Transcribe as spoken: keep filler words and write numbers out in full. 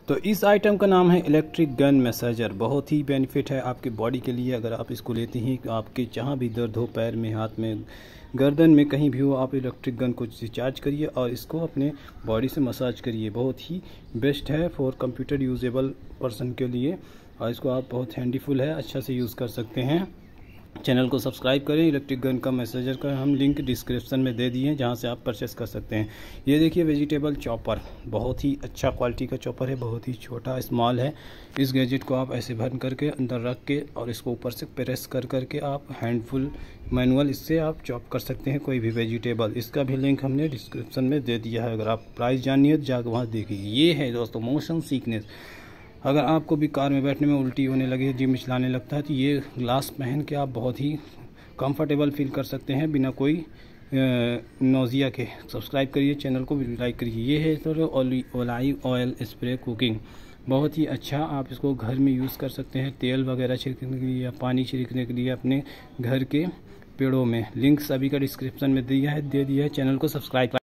तो इस आइटम का नाम है इलेक्ट्रिक गन मैसेजर। बहुत ही बेनिफिट है आपके बॉडी के लिए। अगर आप इसको लेते हैं, आपके जहाँ भी दर्द हो, पैर में, हाथ में, गर्दन में, कहीं भी हो, आप इलेक्ट्रिक गन को चार्ज करिए और इसको अपने बॉडी से मसाज करिए। बहुत ही बेस्ट है फॉर कंप्यूटर यूजेबल पर्सन के लिए, और इसको आप बहुत हैंडीफुल है, अच्छा से यूज़ कर सकते हैं। चैनल को सब्सक्राइब करें। इलेक्ट्रिक गन का मैसेजर का हम लिंक डिस्क्रिप्शन में दे दिए हैं, जहां से आप परचेस कर सकते हैं। ये देखिए वेजिटेबल चॉपर, बहुत ही अच्छा क्वालिटी का चॉपर है, बहुत ही छोटा स्मॉल है। इस गैजेट को आप ऐसे भर करके अंदर रख के और इसको ऊपर से प्रेस कर करके आप हैंडफुल मैनुअल इससे आप चॉप कर सकते हैं कोई भी वेजिटेबल। इसका भी लिंक हमने डिस्क्रिप्शन में दे दिया है। अगर आप प्राइस जाननी है तो जाकर वहाँ देखिए। ये है दोस्तों मोशन सिकनेस। अगर आपको भी कार में बैठने में उल्टी होने लगे, जी मिचलाने लगता है, तो ये ग्लास पहन के आप बहुत ही कंफर्टेबल फील कर सकते हैं बिना कोई नोज़िया के। सब्सक्राइब करिए, चैनल को भी लाइक करिए। ये है तो ऑलिव ऑयल स्प्रे कुकिंग, बहुत ही अच्छा। आप इसको घर में यूज़ कर सकते हैं तेल वगैरह छिड़कने के लिए या पानी छिड़कने के लिए अपने घर के पेड़ों में। लिंक सभी का डिस्क्रिप्शन में दिया है दे दिया है। चैनल को सब्सक्राइब